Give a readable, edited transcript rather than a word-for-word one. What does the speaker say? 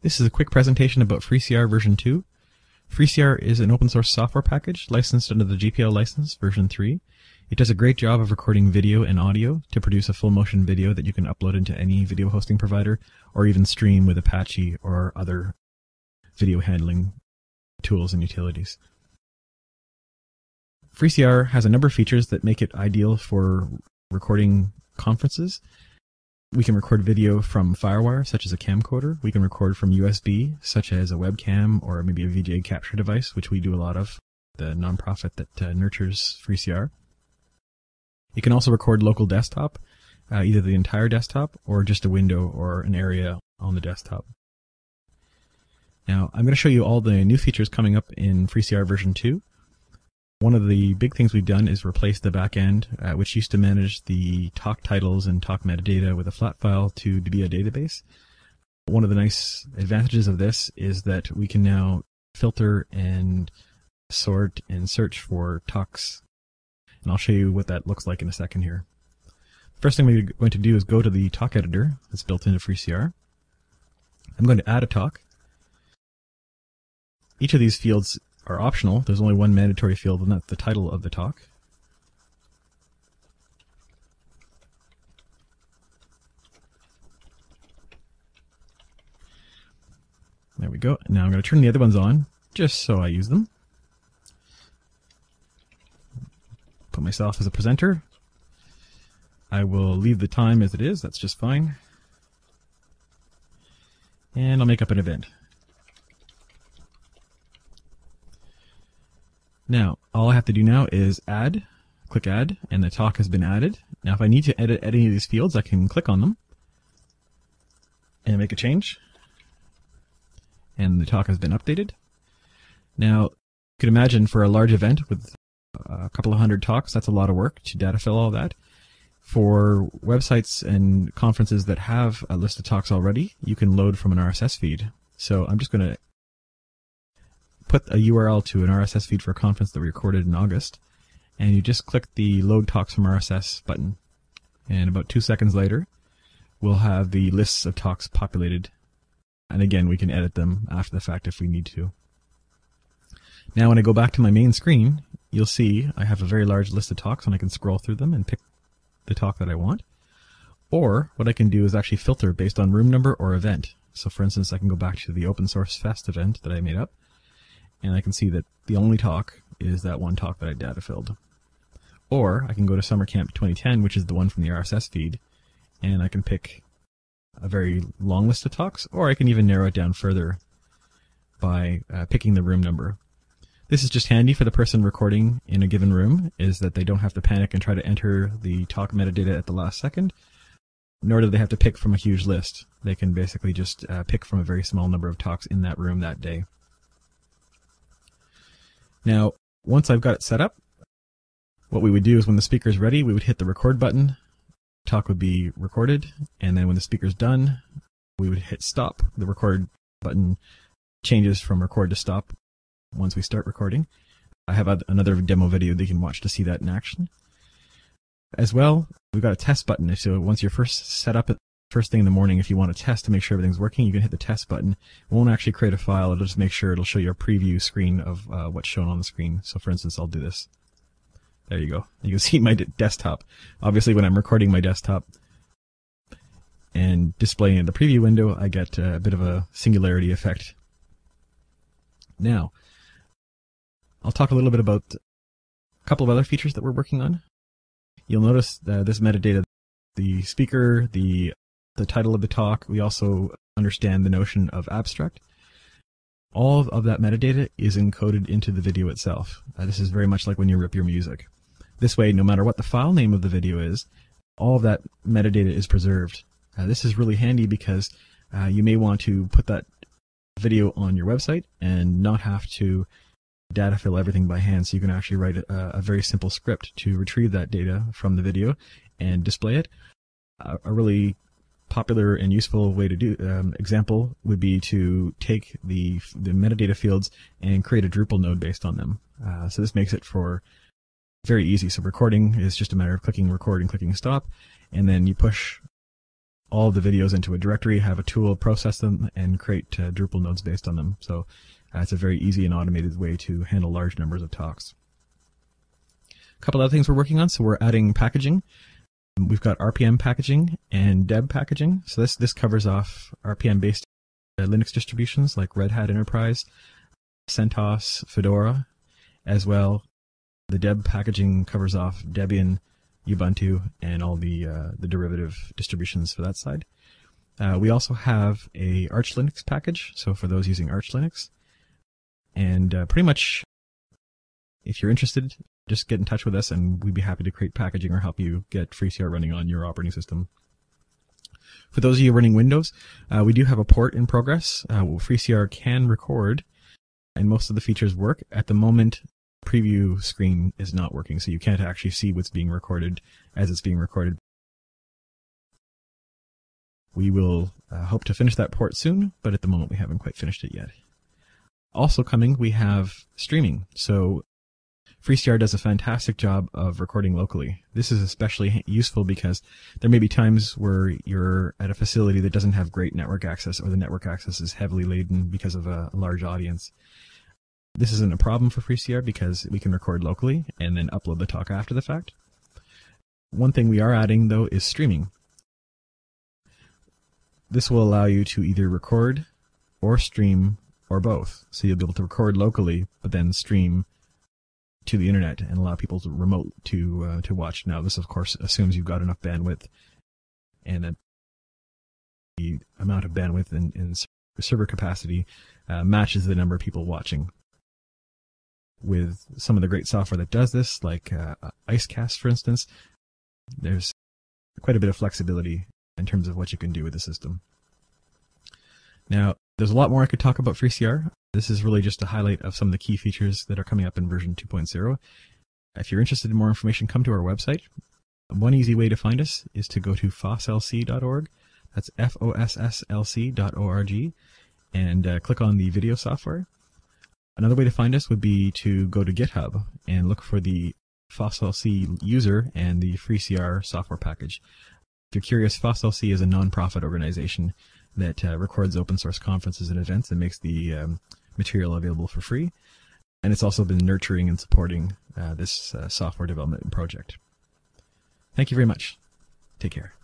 This is a quick presentation about Freeseer version 2. Freeseer is an open source software package licensed under the GPL license version 3. It does a great job of recording video and audio to produce a full motion video that you can upload into any video hosting provider or even stream with Apache or other video handling tools and utilities. Freeseer has a number of features that make it ideal for recording conferences. We can record video from FireWire, such as a camcorder. We can record from USB, such as a webcam or maybe a VGA capture device, which we do a lot of, the nonprofit that nurtures Freeseer. You can also record local desktop, either the entire desktop or just a window or an area on the desktop. Now, I'm going to show you all the new features coming up in Freeseer version 2. One of the big things we've done is replace the backend, which used to manage the talk titles and talk metadata with a flat file to be a database. One of the nice advantages of this is that we can now filter and sort and search for talks. And I'll show you what that looks like in a second here. First thing we're going to do is go to the talk editor that's built into Freeseer. I'm going to add a talk. Each of these fields are optional. There's only one mandatory field, and that's the title of the talk. There we go. Now I'm going to turn the other ones on, just so I use them. Put myself as a presenter. I will leave the time as it is. That's just fine. And I'll make up an event. Now, all I have to do now is add, click add, and the talk has been added. Now, if I need to edit any of these fields, I can click on them and make a change. And the talk has been updated. Now, you can imagine for a large event with a couple of hundred talks, that's a lot of work to data fill all that. For websites and conferences that have a list of talks already, you can load from an RSS feed. So I'm just going to put a URL to an RSS feed for a conference that we recorded in August, and you just click the Load Talks from RSS button. And about 2 seconds later, we'll have the lists of talks populated. And again, we can edit them after the fact if we need to. Now, when I go back to my main screen, you'll see I have a very large list of talks, and I can scroll through them and pick the talk that I want. Or what I can do is actually filter based on room number or event. So for instance, I can go back to the Open Source Fest event that I made up, and I can see that the only talk is that one talk that I data filled. Or I can go to Summer Camp 2010, which is the one from the RSS feed, and I can pick a very long list of talks, or I can even narrow it down further by picking the room number. This is just handy for the person recording in a given room, is that they don't have to panic and try to enter the talk metadata at the last second, nor do they have to pick from a huge list. They can basically just pick from a very small number of talks in that room that day. Now, once I've got it set up, what we would do is when the speaker is ready, we would hit the record button, talk would be recorded, and then when the speaker's done, we would hit stop. The record button changes from record to stop once we start recording. I have another demo video that you can watch to see that in action. As well, we've got a test button, so once you're first set up at first thing in the morning, if you want to test to make sure everything's working, you can hit the test button. It won't actually create a file, it'll just make sure it'll show you a preview screen of what's shown on the screen. So for instance, I'll do this. There you go. You can see my desktop. Obviously, when I'm recording my desktop and displaying in the preview window, I get a bit of a singularity effect. Now, I'll talk a little bit about a couple of other features that we're working on. You'll notice this metadata, the speaker, the title of the talk. We also understand the notion of abstract. All of that metadata is encoded into the video itself. This is very much like when you rip your music. This way, no matter what the file name of the video is, all of that metadata is preserved. This is really handy because you may want to put that video on your website and not have to data fill everything by hand. So you can actually write a very simple script to retrieve that data from the video and display it. A really popular and useful way to do example would be to take the metadata fields and create a Drupal node based on them. So this makes it for very easy. So recording is just a matter of clicking record and clicking stop, and then you push all the videos into a directory, have a tool, process them, and create Drupal nodes based on them. So it's a very easy and automated way to handle large numbers of talks. A couple other things we're working on. So we're adding packaging. We've got RPM packaging and deb packaging. So this covers off RPM-based Linux distributions like Red Hat Enterprise, CentOS, Fedora, as well. The deb packaging covers off Debian, Ubuntu, and all the derivative distributions for that side. We also have a Arch Linux package, so for those using Arch Linux. And pretty much, if you're interested, just get in touch with us and we'd be happy to create packaging or help you get Freeseer running on your operating system. For those of you running Windows, we do have a port in progress. Freeseer can record, and most of the features work. At the moment, preview screen is not working, so you can't actually see what's being recorded as it's being recorded. We will hope to finish that port soon, but at the moment we haven't quite finished it yet. Also coming, we have streaming. So Freeseer does a fantastic job of recording locally. This is especially useful because there may be times where you're at a facility that doesn't have great network access, or the network access is heavily laden because of a large audience. This isn't a problem for Freeseer because we can record locally and then upload the talk after the fact. One thing we are adding, though, is streaming. This will allow you to either record or stream or both. So you'll be able to record locally, but then stream to the internet and allow people to remote to watch. Now, this, of course, assumes you've got enough bandwidth, and that the amount of bandwidth in server capacity matches the number of people watching. With some of the great software that does this, like Icecast, for instance, there's quite a bit of flexibility in terms of what you can do with the system. Now, there's a lot more I could talk about Freeseer. This is really just a highlight of some of the key features that are coming up in version 2.0. If you're interested in more information, come to our website. One easy way to find us is to go to fosslc.org. That's FOSSLC.org, and click on the video software. Another way to find us would be to go to GitHub and look for the FOSSLC user and the Freeseer software package. If you're curious, FOSSLC is a non-profit organization that records open source conferences and events and makes the material available for free. And it's also been nurturing and supporting this software development project. Thank you very much. Take care.